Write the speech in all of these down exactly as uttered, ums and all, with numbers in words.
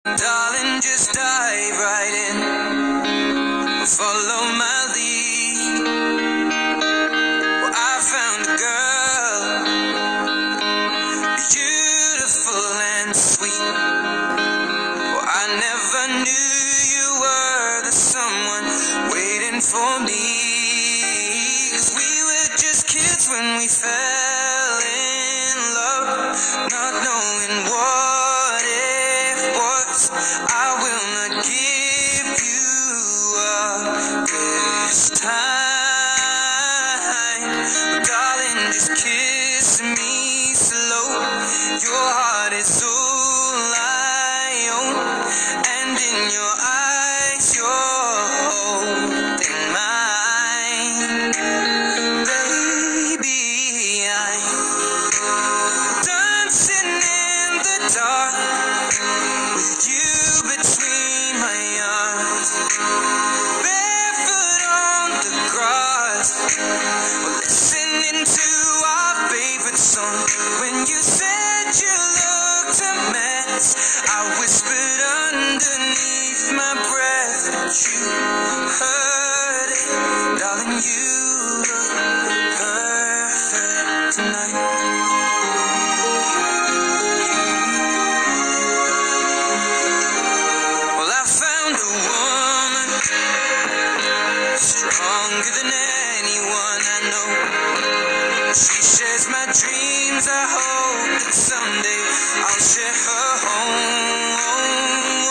Darling, just dive right in, follow my lead. Well, I found a girl, beautiful and sweet. Well, I never knew you were the someone waiting for me. 'Cause we were just kids when we fell in love, not knowing what it was. I will not give you up this time, but darling, just kiss me slow. Your heart is all I own, and in your eyes you're holding mine. Baby, I'm dancing in the dark with you between my arms, barefoot on the grass. We're listening to our favorite song. When you said you looked a mess, I whispered underneath my breath, but you heard it. Darling, you look perfect tonight. Well, I found a woman stronger than anyone I know. She shares my dreams. I hope that someday I'll share her home.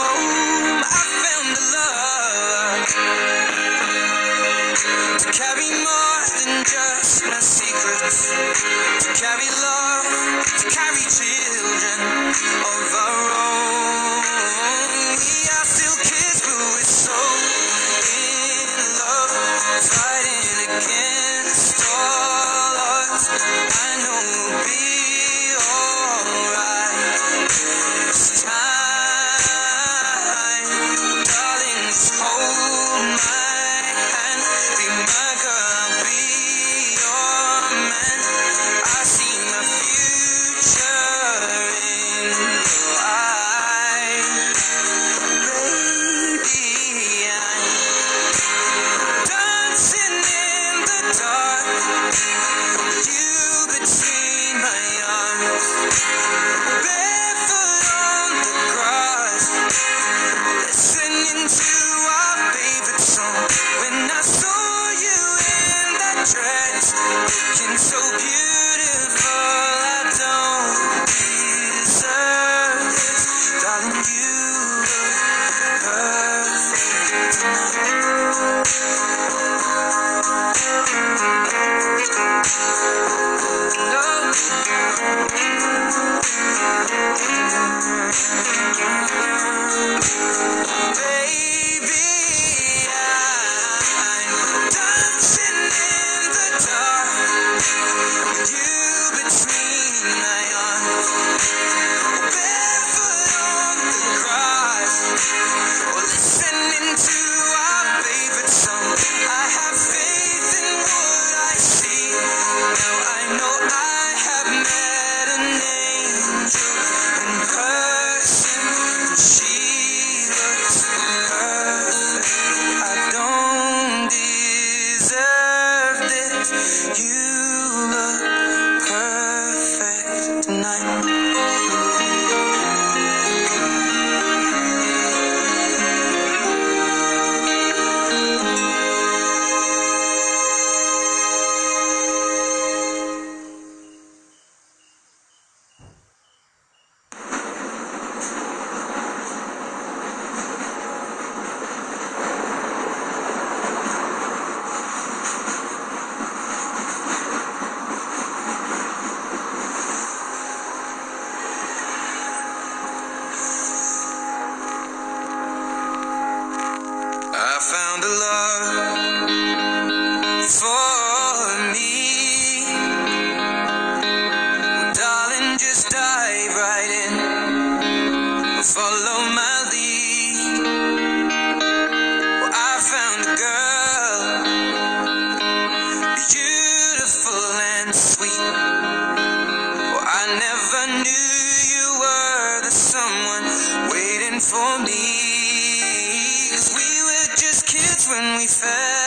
for me. 'Cause we were just kids when we fell.